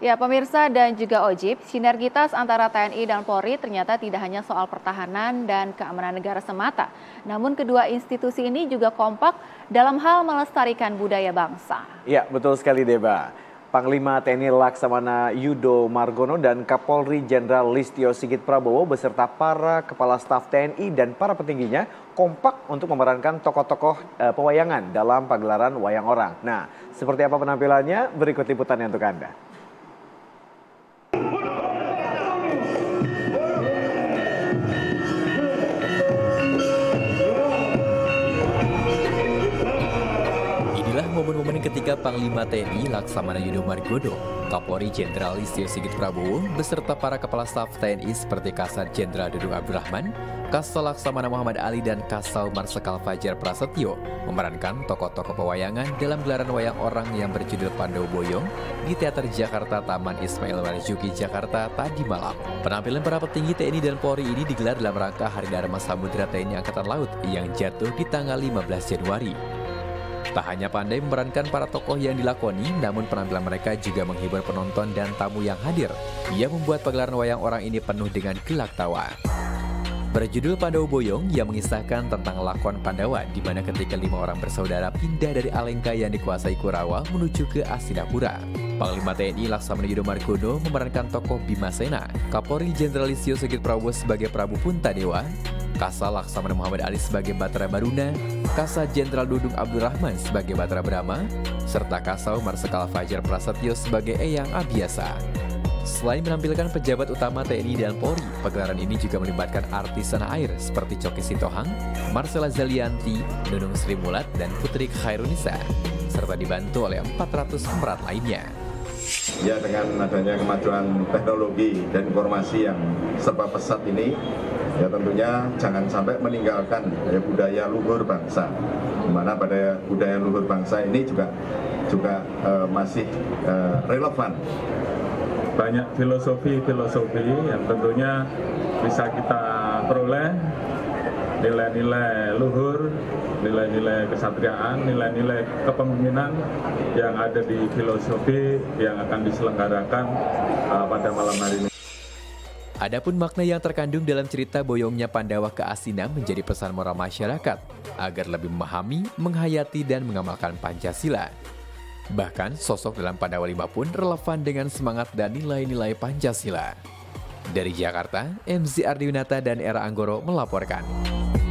Ya, pemirsa dan juga Ojib, sinergitas antara TNI dan Polri ternyata tidak hanya soal pertahanan dan keamanan negara semata. Namun kedua institusi ini juga kompak dalam hal melestarikan budaya bangsa. Ya, betul sekali Deba. Panglima TNI Laksamana Yudo Margono dan Kapolri Jenderal Listio Sigit Prabowo beserta para kepala staf TNI dan para petingginya kompak untuk memerankan tokoh-tokoh pewayangan dalam pagelaran wayang orang. Nah, seperti apa penampilannya? Berikut liputannya untuk Anda. Momen-momen ketika Panglima TNI Laksamana Yudo Margono, Kapolri Jenderal Listio Sigit Prabowo, beserta para kepala staf TNI seperti Kasat Jenderal Dudung Abdurrahman, Kasal Laksamana Muhammad Ali dan Kasal Marsikal Fajar Prasetyo memerankan tokoh-tokoh pewayangan dalam gelaran wayang orang yang berjudul Pandawa Boyong di Teater Jakarta Taman Ismail Marzuki Jakarta tadi malam. Penampilan para petinggi TNI dan Polri ini digelar dalam rangka Hari Dharma Samudra TNI Angkatan Laut yang jatuh di tanggal 15 Januari. Tak hanya pandai memerankan para tokoh yang dilakoni, namun penampilan mereka juga menghibur penonton dan tamu yang hadir. Ia membuat pagelaran wayang orang ini penuh dengan gelak tawa. Berjudul Pandawa Boyong yang mengisahkan tentang lakon Pandawa, di mana ketika 5 orang bersaudara pindah dari Alengka yang dikuasai Kurawa menuju ke Astinapura. Panglima TNI Laksamana Yudo Margono memerankan tokoh Bimasena, Kapolri Jenderal Listio Sigit Prabowo sebagai Prabu Puntadewa, Kasal Laksamana Muhammad Ali sebagai Batara Baruna, Kasat Jenderal Dudung Abdurrahman sebagai Batara Brahma, serta Kasau Marsikal Fajar Prasetyo sebagai Eyang Abiasa. Selain menampilkan pejabat utama TNI dan Polri, pagelaran ini juga melibatkan artis tanah air seperti Coki Sitohang, Marcella Zalianti, Nunung Sri Mulat, dan Putri Khairunisa, serta dibantu oleh 400 pemeran lainnya. Ya, dengan adanya kemajuan teknologi dan informasi yang serba pesat ini, ya tentunya jangan sampai meninggalkan budaya luhur bangsa. Di mana pada budaya luhur bangsa ini juga masih relevan. Banyak filosofi yang tentunya bisa kita peroleh, nilai-nilai luhur, nilai-nilai kesatriaan, nilai-nilai kepemimpinan yang ada di filosofi yang akan diselenggarakan pada malam hari ini. Adapun makna yang terkandung dalam cerita boyongnya Pandawa ke Astina menjadi pesan moral masyarakat agar lebih memahami, menghayati, dan mengamalkan Pancasila. Bahkan sosok dalam Pandawa 5 pun relevan dengan semangat dan nilai-nilai Pancasila. Dari Jakarta, MZ Ardiwinata dan Era Anggoro melaporkan.